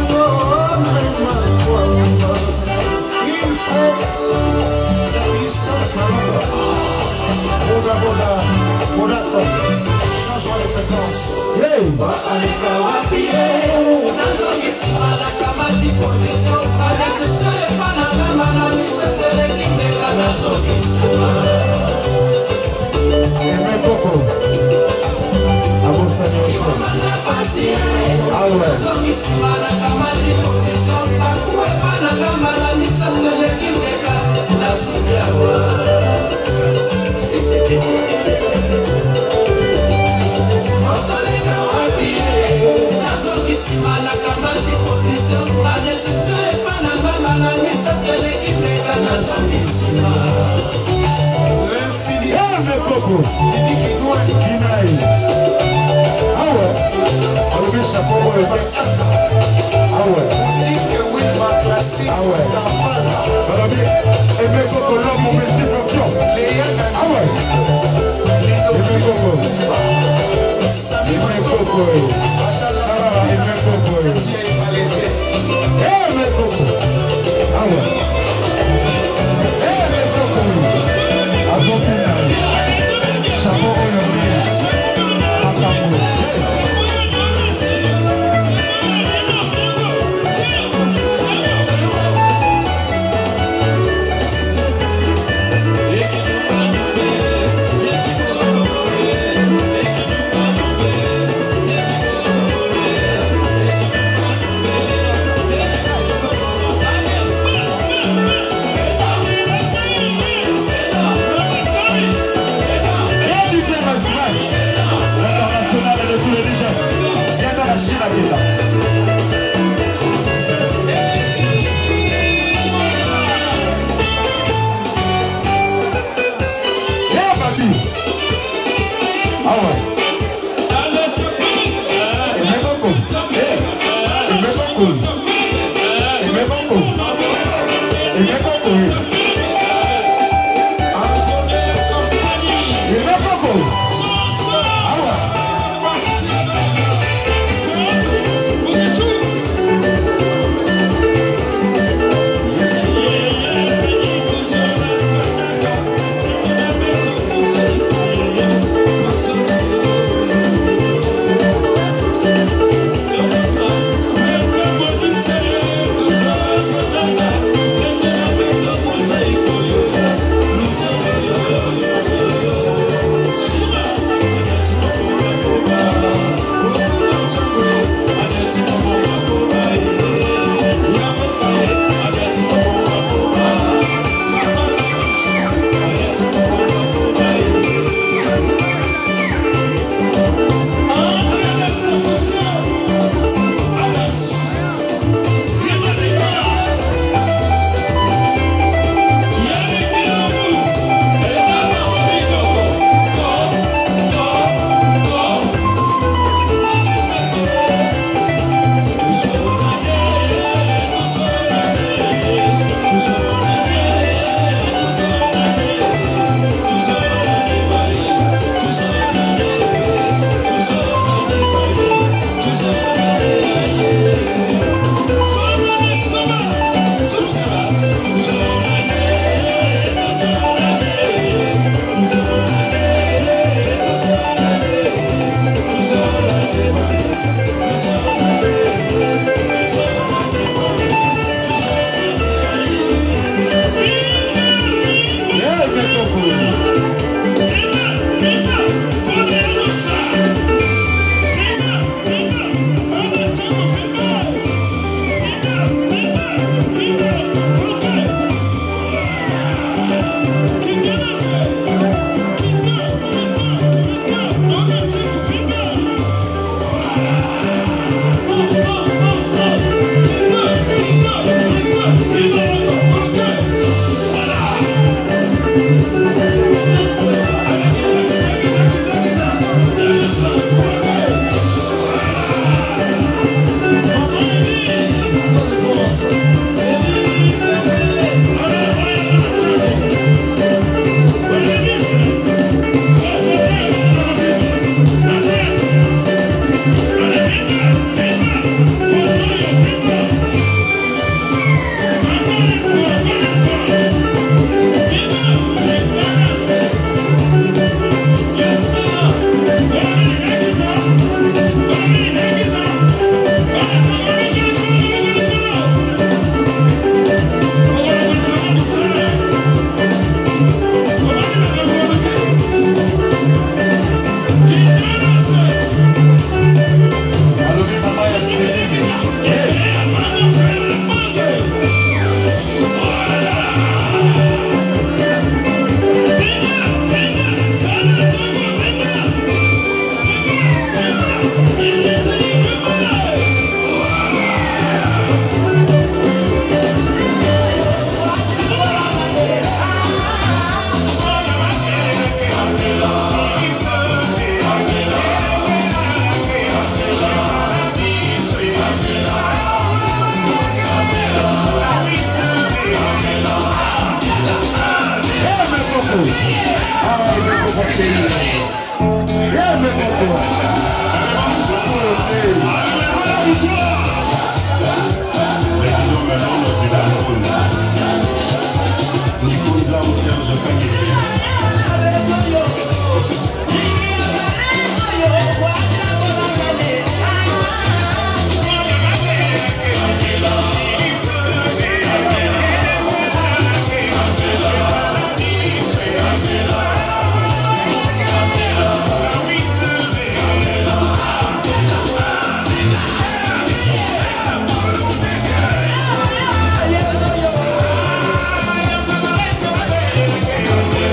Changeons les fréquences. Aleka wapie nazongisima na kamati position adesetue panagama na misetele kindeka nazongisima Emekoko ikomana pasie nazongisima na kamati position akue panagama na misetele kindeka nasubiawa Simala kamati position la deception est pas la même à la mise de l'équipe de Canasonissima. L'infini. Ah mais Coco. Didi Kinoua. Sinaï. Ah ouais. Alors le chapeau pour le Mexique. Ah ouais. Boutique Wilma classique. Ah ouais. Kampala. Alors bien. Et mais Coco là pour rester fonction. Ah ouais. Et mais Coco. Et mais Coco. Yeah.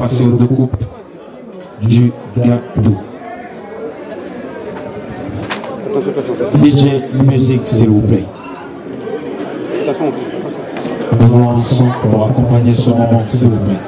préparation de coupe du gâteau. D J musique s'il vous plaît. Devant un son pour accompagner ce moment s'il vous plaît.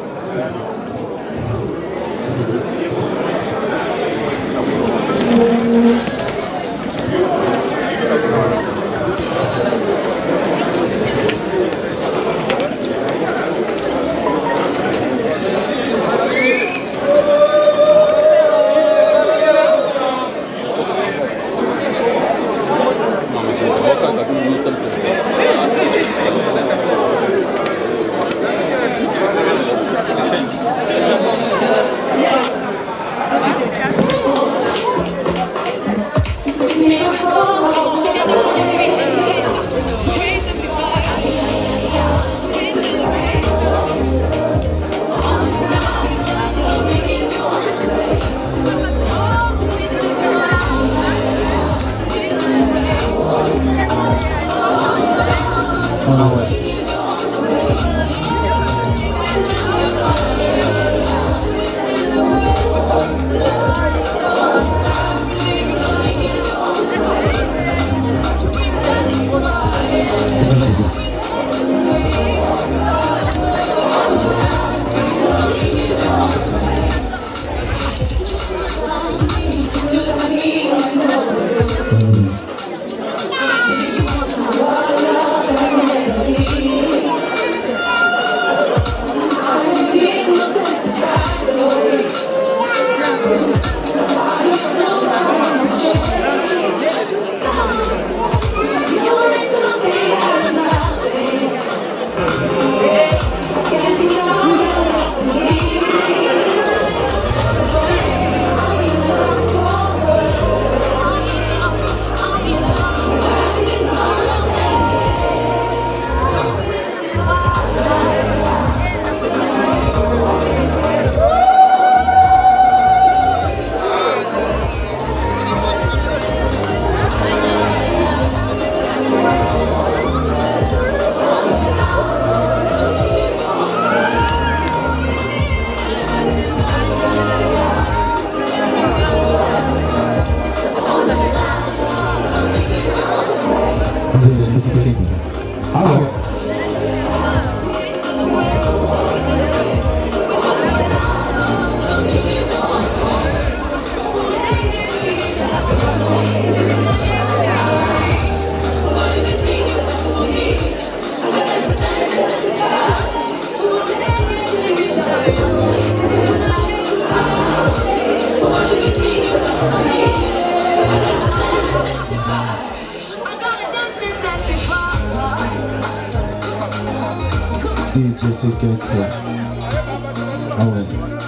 D J C K K. Ah ouais.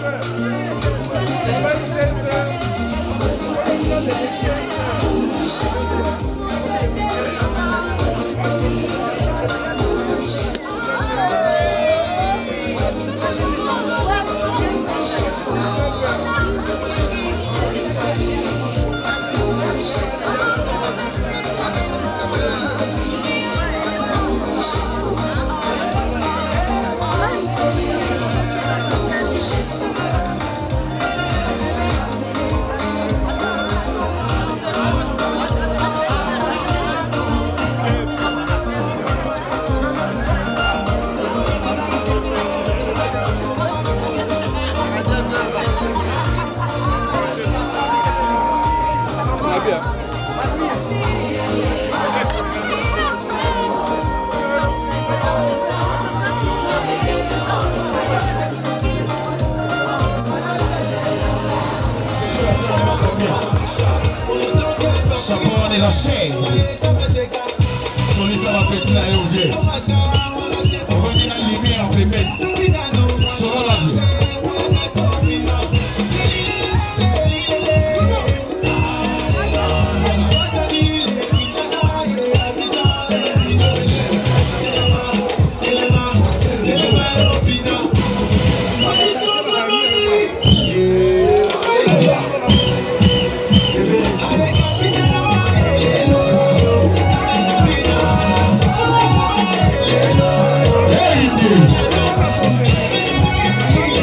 Sapone la scena Soli sama fetina e ovie Oggi na lumière pe met Solo la vie Hey!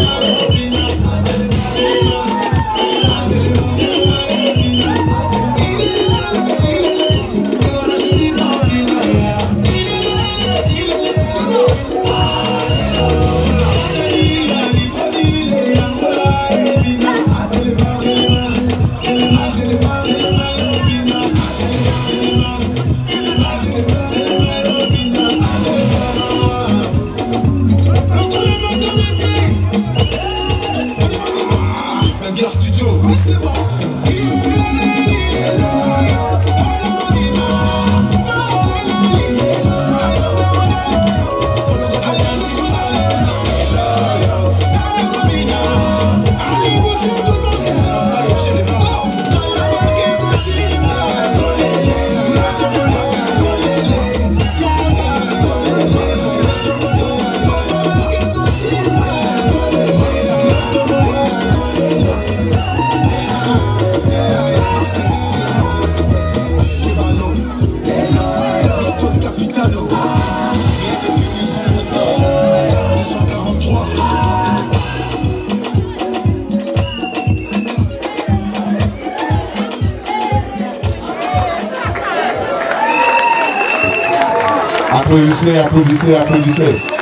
Applaudissez, applaudissez, applaudissez.